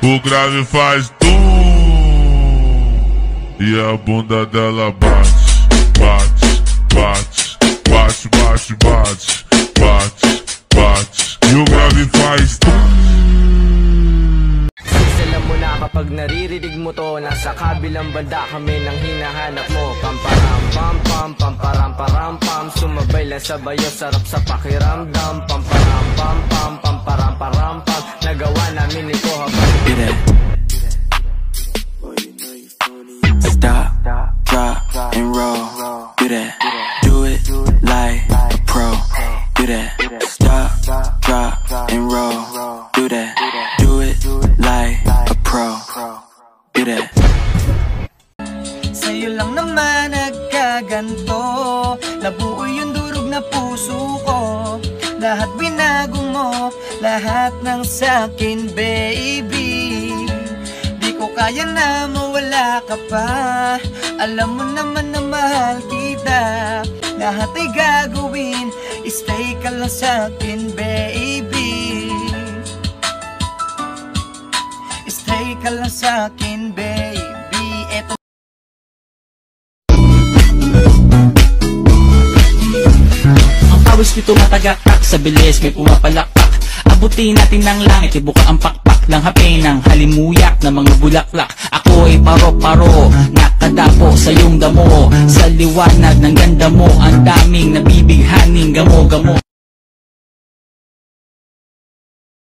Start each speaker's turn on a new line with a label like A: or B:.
A: O grave faz tum e a bunda dela bate, bate, bate, bate, bate, bate, bate, bate. E o grave faz tum.
B: Sila mo na kapag naririnig mo to, nasa kabilang banda kami nang hinahanap mo. Pamparam pam pam, pamparam param pam, sumabay lang sa bayo, sarap sa pakiramdam. Pamparam pam pam, pamparam param pam, nagawa namin ito habang
C: stop, drop, and roll. Do that, do it like a pro. Do that, stop, drop, and roll. Do that, do it like a pro. Do that.
D: Sa'yo lang naman nagkaganto, nabuo yung durog na puso ko. Lahat binago mo, lahat ng sa'kin, baby. Kaya na mawala ka pa. Alam mo naman na mahal kita. Lahat ay gagawin, stay ka lang sa'kin, baby. Stay ka lang sa'kin, baby. Eto
E: ang pawis nito matagakak, sa bilis may pumapalakpak. Abutin natin ng langit, ibuka ang pakpak lang hapin ng halimuyak na mga bulaklak. Ako ay paro-paro, nakadapo sa iyong damo. Sa liwanag ng ganda mo, ang daming nabibighaning gamo-gamo.